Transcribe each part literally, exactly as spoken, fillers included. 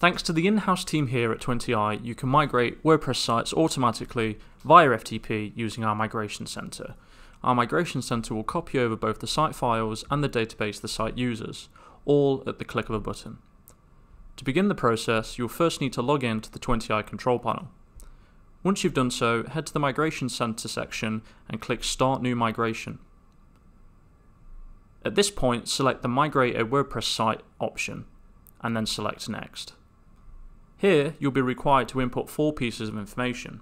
Thanks to the in-house team here at twenty i, you can migrate WordPress sites automatically via F T P using our Migration Center. Our Migration Center will copy over both the site files and the database the site uses, all at the click of a button. To begin the process, you'll first need to log in to the twenty i control panel. Once you've done so, head to the Migration Center section and click Start New Migration. At this point, select the Migrate a WordPress site option, and then select Next. Here, you'll be required to input four pieces of information.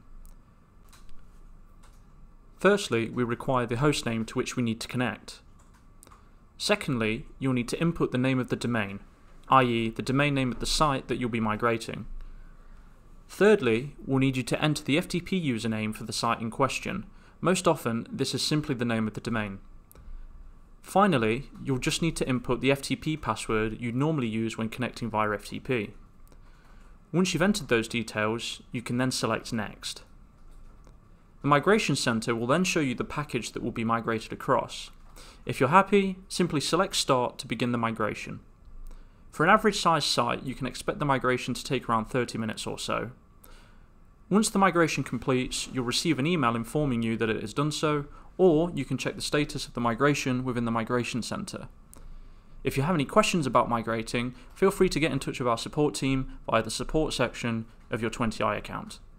Firstly, we require the hostname to which we need to connect. Secondly, you'll need to input the name of the domain, that is the domain name of the site that you'll be migrating. Thirdly, we'll need you to enter the F T P username for the site in question. Most often, this is simply the name of the domain. Finally, you'll just need to input the F T P password you'd normally use when connecting via F T P. Once you've entered those details, you can then select Next. The Migration Center will then show you the package that will be migrated across. If you're happy, simply select Start to begin the migration. For an average size site, you can expect the migration to take around thirty minutes or so. Once the migration completes, you'll receive an email informing you that it has done so, or you can check the status of the migration within the Migration Center. If you have any questions about migrating, feel free to get in touch with our support team via the support section of your twenty i account.